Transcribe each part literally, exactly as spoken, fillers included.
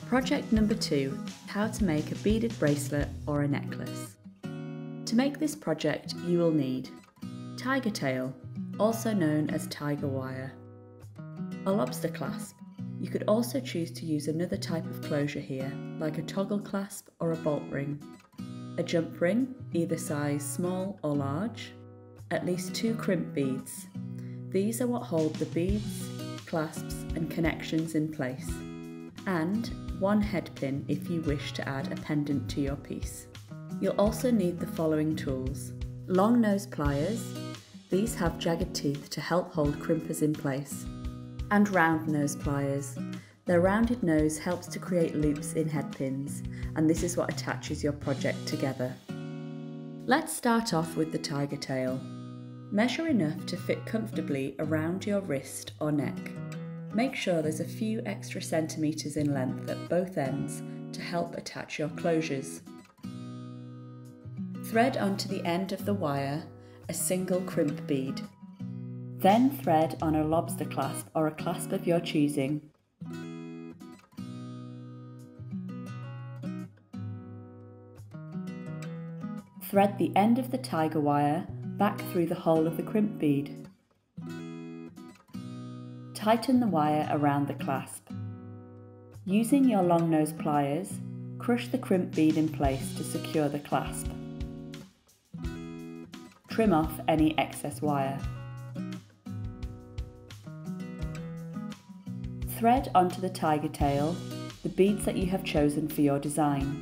Project number two, how to make a beaded bracelet or a necklace. To make this project you will need tiger tail, also known as tiger wire, a lobster clasp. You could also choose to use another type of closure here, like a toggle clasp or a bolt ring, a jump ring, either size small or large, at least two crimp beads. These are what hold the beads, clasps and connections in place, and one head pin if you wish to add a pendant to your piece. You'll also need the following tools: long nose pliers, these have jagged teeth to help hold crimpers in place, and round nose pliers. Their rounded nose helps to create loops in head pins, and this is what attaches your project together. Let's start off with the tiger tail. Measure enough to fit comfortably around your wrist or neck. Make sure there's a few extra centimetres in length at both ends to help attach your closures. Thread onto the end of the wire a single crimp bead. Then thread on a lobster clasp or a clasp of your choosing. Thread the end of the tiger wire back through the hole of the crimp bead. Tighten the wire around the clasp. Using your long nose pliers, crush the crimp bead in place to secure the clasp. Trim off any excess wire. Thread onto the tiger tail the beads that you have chosen for your design.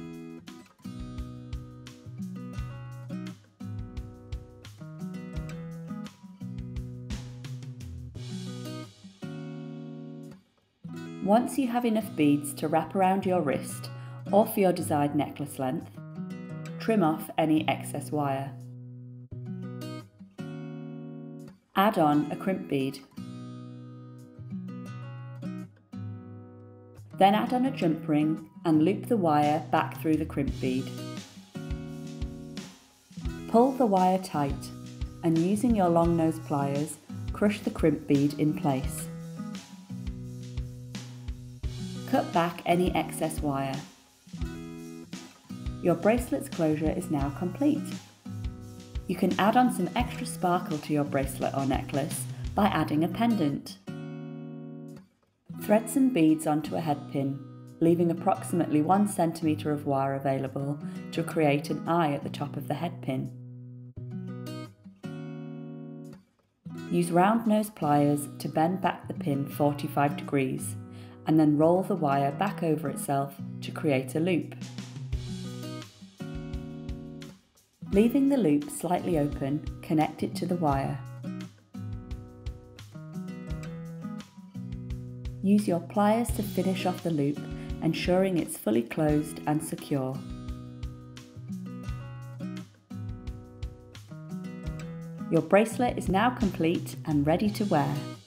Once you have enough beads to wrap around your wrist or for your desired necklace length, trim off any excess wire. Add on a crimp bead. Then add on a jump ring and loop the wire back through the crimp bead. Pull the wire tight and using your long nose pliers, crush the crimp bead in place. Cut back any excess wire. Your bracelet's closure is now complete. You can add on some extra sparkle to your bracelet or necklace by adding a pendant. Thread some beads onto a head pin, leaving approximately one centimetre of wire available to create an eye at the top of the head pin. Use round nose pliers to bend back the pin forty-five degrees and then roll the wire back over itself to create a loop. Leaving the loop slightly open, connect it to the wire. Use your pliers to finish off the loop, ensuring it's fully closed and secure. Your bracelet is now complete and ready to wear.